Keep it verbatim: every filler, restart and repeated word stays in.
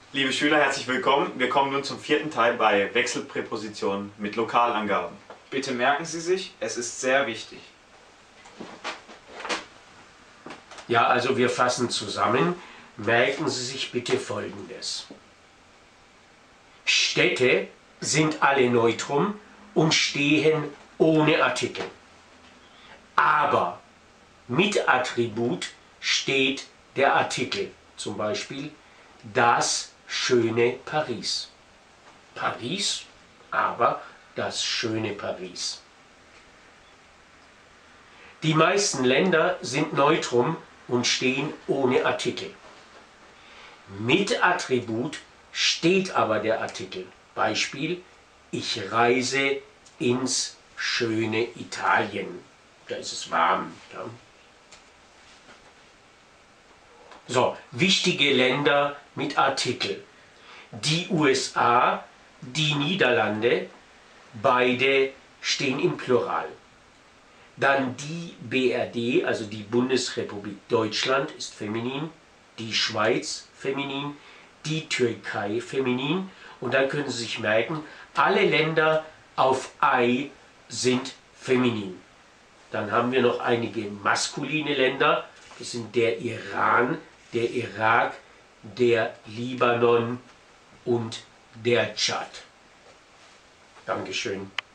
Liebe Schüler, herzlich willkommen. Wir kommen nun zum vierten Teil bei Wechselpräpositionen mit Lokalangaben. Bitte merken Sie sich, es ist sehr wichtig. Ja, also wir fassen zusammen. Merken Sie sich bitte Folgendes. Städte sind alle Neutrum und stehen ohne Artikel. Aber mit Attribut steht der Artikel, zum Beispiel das schöne Paris. Paris, aber das schöne Paris. Die meisten Länder sind Neutrum und stehen ohne Artikel. Mit Attribut steht aber der Artikel. Beispiel: Ich reise ins schöne Italien. Da ist es warm. Ja. So, wichtige Länder mit Artikel. Die U S A, die Niederlande, beide stehen im Plural. Dann die B R D, also die Bundesrepublik Deutschland, ist feminin, die Schweiz feminin, die Türkei feminin. Und dann können Sie sich merken, alle Länder auf I sind feminin. Dann haben wir noch einige maskuline Länder, das sind der Iran, der Irak, der Libanon und der Tschad. Dankeschön.